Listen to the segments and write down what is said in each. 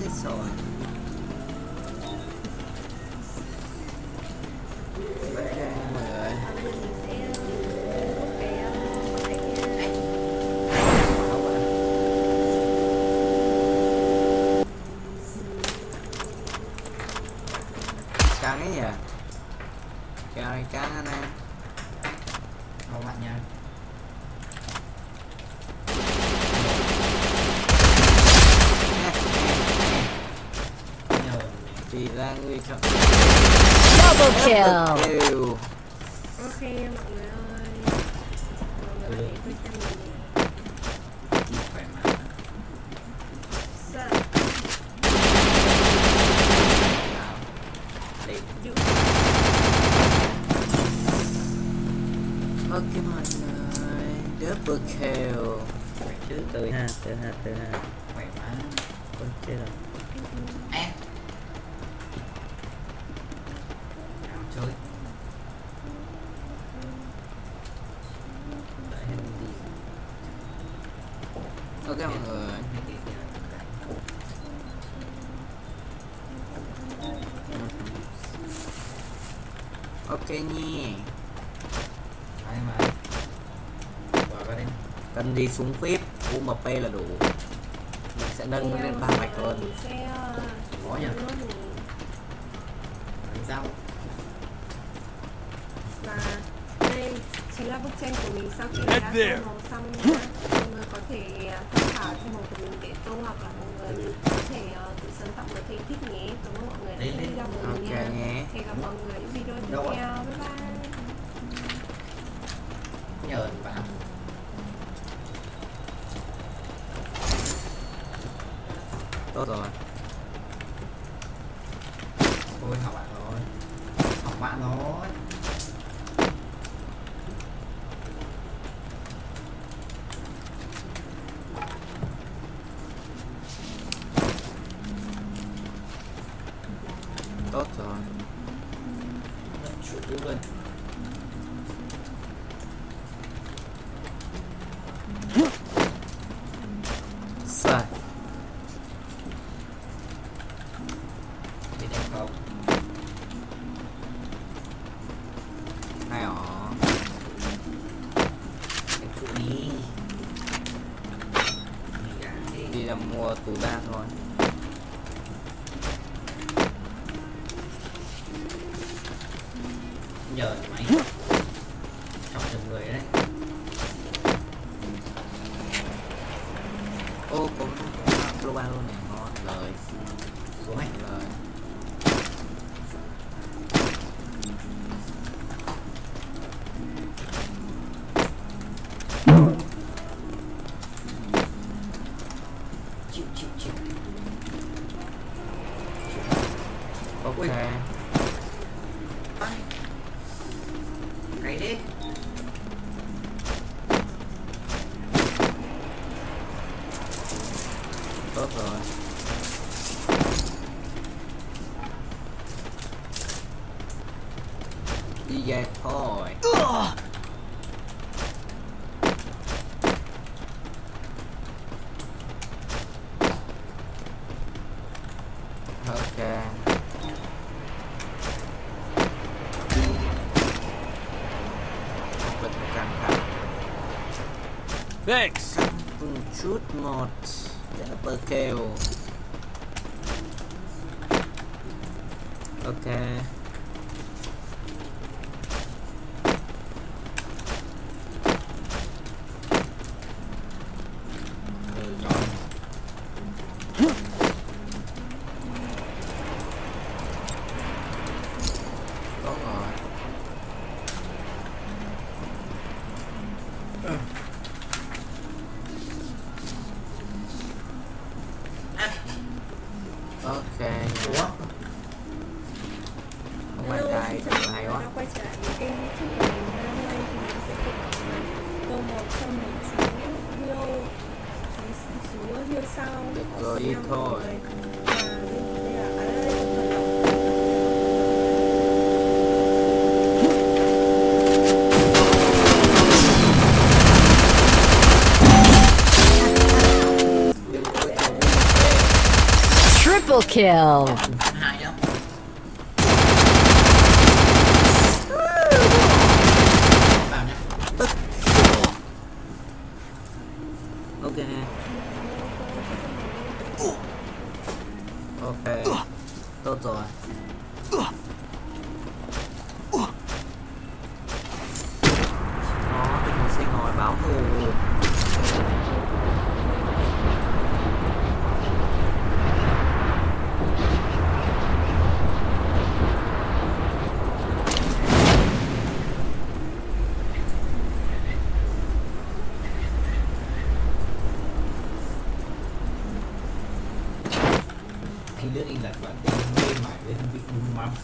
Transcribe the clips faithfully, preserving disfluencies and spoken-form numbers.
chết rồi. Cao cái gì à? Cao này cao anh em. Không bạn nha. Thì ra người chọn Double kill. Ok mọi người ơi, mọi người có thể quay cho mình Khỏe mà. sợ để dụ ok mọi người, double kill. Khỏe chứ. Từ ha, từ ha, từ ha. Khỏe mà. Con chết rồi. À. Nào chơi. Đợi hết đi. Ok mọi người. Ok nha. Ai mà. Bỏ vào đây. Cần đi xuống phép u em pê là đủ. Mình sẽ nâng nó lên ba mạch hơn. mình sẽ Có nhỉ? Đánh rau. và đây chính là bức tranh của mình sau khi đã tô màu xong nha. Mọi người có thể tham khảo cho màu của mình để tô, hoặc là mọi người có thể uh, tự sáng tạo một cái thích nhé. Cảm ơn mọi người đã xem video của mình Ok nha. nhé. Hẹn gặp mọi người ở những video tiếp Đâu ạ? theo. Bye bye. Nhờ bạn. Tốt rồi. Ôi học bạn rồi. Học bạn rồi. Tốt rồi. Chủ yếu luôn. Sai. Thì đẹp không? Hay hả? Em chủ đi. Đi ra đi. Đi là mua tủ ba thôi. Nhờ máy. Chọc chừng người đấy. Ô cũng global luôn này, ngon lời. Xuống ấy. Lời. Chịu chịu chịu. Ok. Ui. Ai. Cái đấy. Tốt rồi. Đi về thôi. Ok. Bật căng thẳng. Thanks. Từng chút một. Double kill. Ok. Ừ, rồi. Tốt rồi. Ok. Ủa? Không phải cái thật hay quá. Đã quay trở lại với kênh YouTube của mình. Hôm nay thì mình sẽ cùng tô một trong một chú hươu, chú chú hươu sau. Được rồi, đi thôi. Và đây là à, đây là một hoạt động. Đừng có chồng. Triple kill. Hai đâu. Vào nhá. Ok. Ok. Tốt rồi. Đó, tình một sinh ngồi báo thù. Anh lướt anh lật bạn tên lên mãi lên bị bùng mắm.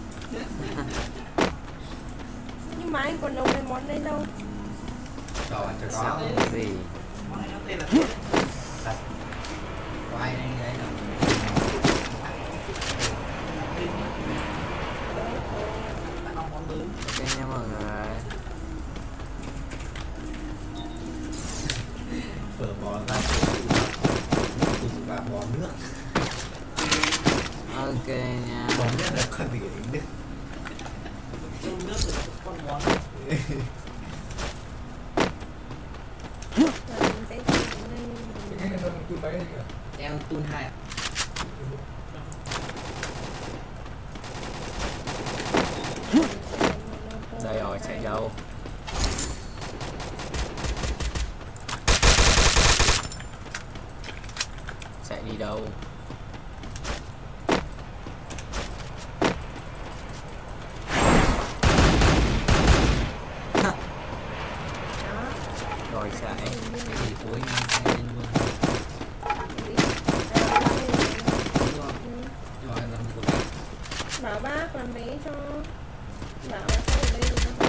Nhưng mà anh còn nấu cái món đấy đâu. Rồi cho Sao có. gì? Món này nó tên là sạch. Có ai anh đấy đâu. Đã có món bướm. Ok nha mọi người. Phở bò ra từ và bò nước. Ok nha. Bò nước là con gì ở nước. Trong nước là con món. Và mình sẽ thử lên. Em tun hai ạ. Đây rồi, chạy đâu? Chạy đi đâu? Đó. Rồi chạy. Cái gì cuối anh lên luôn. Đúng không? Rồi làm một cái. Bảo bác làm bé cho. Bảo bác ở đây được không?